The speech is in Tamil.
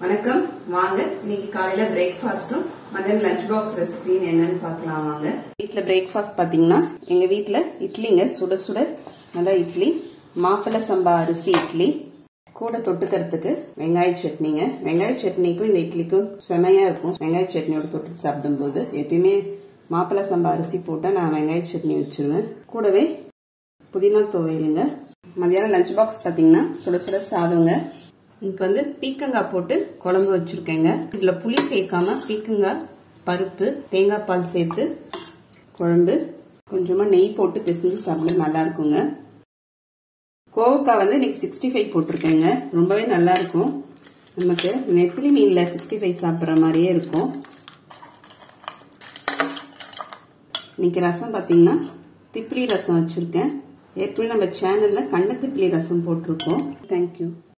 வணக்கம் வாங்க இன்னைக்கு காலையில பிரேக்ஃபாஸ்டும் மதியம் லஞ்ச் பாக்ஸ் ரெசிபி என்னன்னு பார்க்கலாம் வாங்க. வீட்ல பிரேக்ஃபாஸ்ட் பாத்தீங்கன்னா எங்க வீட்ல இட்லிங்க சுட சுட நல்ல இட்லி, மாப்பிள்ளை சம்பா அரிசி இட்லி, கூட தொட்டுக்கிறதுக்கு வெங்காய சட்னிங்க. வெங்காய சட்னிக்கும் இந்த இட்லிக்கும் செமையா இருக்கும். வெங்காய சட்னியோட தொட்டு சாப்பிடும் போது எப்பயுமே மாப்பிள்ளை சம்பா அரிசி போட்டா நான் வெங்காய சட்னி வச்சிருவேன். கூடவே புதினா துவையலுங்க. மதியானம் லஞ்ச் பாக்ஸ் பாத்தீங்கன்னா சுட சுட சாதங்க. இன்னைக்கு பீக்கங்காய் போட்டு குழம்பு வச்சிருக்கேங்க. இதுல புளி சேர்க்காம பீக்கங்காய், பருப்பு, தேங்காய் பால் சேர்த்து குழம்பு, கொஞ்சமா நெய் போட்டு பிசைஞ்சு சாப்பிட நல்லா இருக்குங்க. கோவக்காய் இன்னைக்கு 65 போட்டிருக்கேங்க. ரொம்பவே நல்லா இருக்கும். நமக்கு நெத்திலி மீன்ல 65 சாப்பிட்ற மாதிரியே இருக்கும். இன்னைக்கு ரசம் பாத்தீங்கன்னா திப்பிலி ரசம் வச்சிருக்கேன். ஏற்கனவே நம்ம சேனல்ல கண்ட திப்பிலி ரசம் போட்டிருக்கோம். தேங்க்யூ.